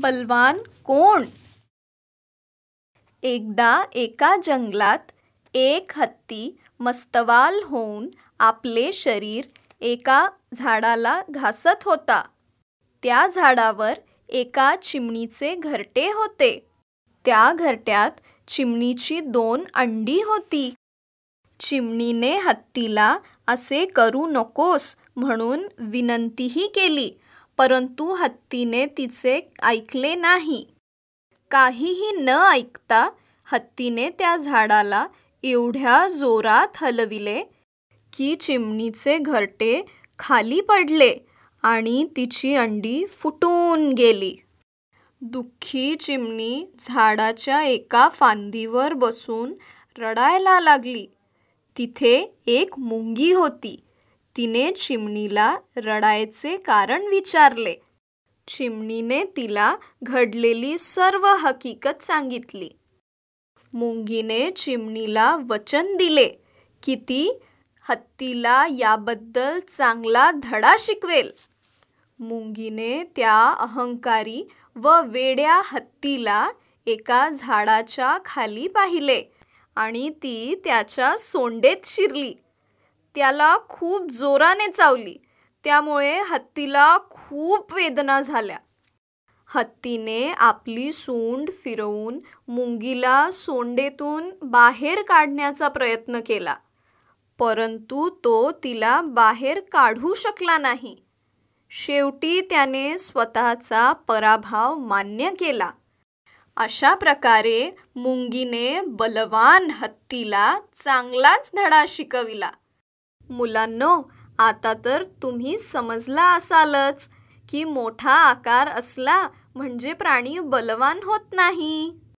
बलवान कोण? एकदा एका जंगलात एक हत्ती मस्तवाल होऊन आपले शरीर एका झाडाला घासत होता. त्या झाडावर एका चिमणीचे घरटे होते. त्या घरट्यात चिमणीची 2 अंडी होती. चिमणीने हत्तीला असे करू नकोस म्हणून विनंतीही केली, परंतु हत्तीने तिचे ऐकले नाही. काहीही न ऐकता हत्तीने त्या झाडाला एवढ्या जोरात हलविले की चिमणीचे घरटे खाली पडले आणि तिची अंडी फुटून गेली. दुःखी चिमणी झाडाच्या एका फांदीवर बसून रडायला लागली. तिथे एक मुंगी होती. तिने चिमणीला रडायचे कारण विचारले. चिमणीने तिला घडलेली सर्व हकीकत सांगितली. मुंगीने चिमणीला वचन दिले की ती हत्तीला याबद्दल चांगला धडा शिकवेल. मुंगीने त्या अहंकारी व वेड्या हत्तीला एका झाडाच्या खाली पाहिले आणि ती त्याच्या सोंडेत शिरली. त्याला खूप जोराने चावली. त्यामुळे हत्तीला खूप वेदना झाल्या. हत्तीने आपली सूंड फिरवून मुंगीला सोंडेतून बाहेर काढण्याचा प्रयत्न केला, परंतु तो तिला बाहेर काढू शकला नाही. शेवटी त्याने स्वतःचा पराभव मान्य केला. अशा प्रकारे मुंगीने बलवान हत्तीला चांगलाच धडा शिकविला. मुलांनो, आता तर तुम्ही समजला असालच की मोठा आकार असला म्हणजे प्राणी बलवान होत नाही.